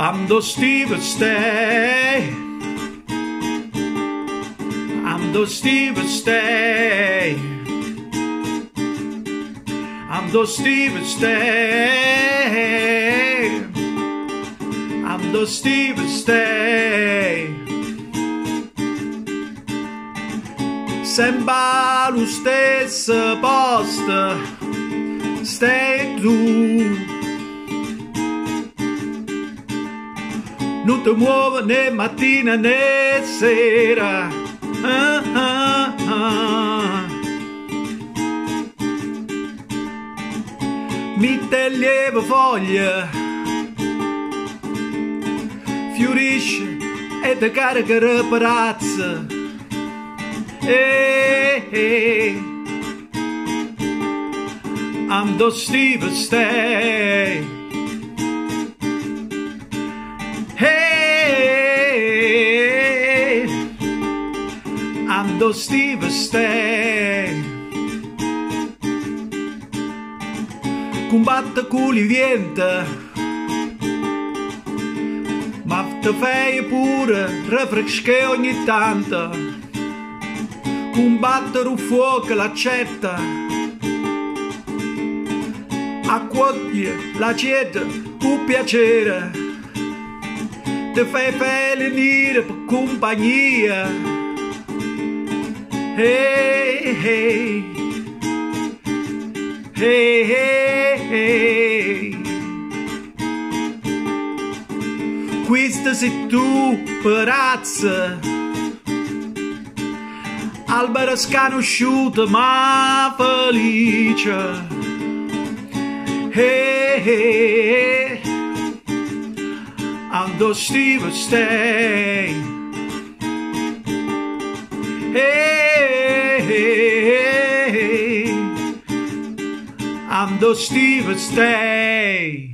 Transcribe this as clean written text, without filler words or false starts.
I'm the Steve Stay. I'm the Steve Stay. I'm the Steve Stay. I'm the Steve Stay. Sembra lo stesso posto, stai tu. Non ti muovi né mattina né sera. Mette lieve foglia, fiorisce e ti carica riparazza. I'm the Steve Stay. Hey, I'm the Steve Stay. Combatte con il vento, ma te fai pure rinfrescare ogni tanto. Combattere un fuoco l'accetta, accoglie la ceta con piacere, ti fai venire per compagnia. Hey, hey, hey, hey, hey. Questa sei tu, perazza, albero sconosciuto ma felice. Hey, hey, I'm the Steve Stay. Hey, hey, I'm the Steve Stay.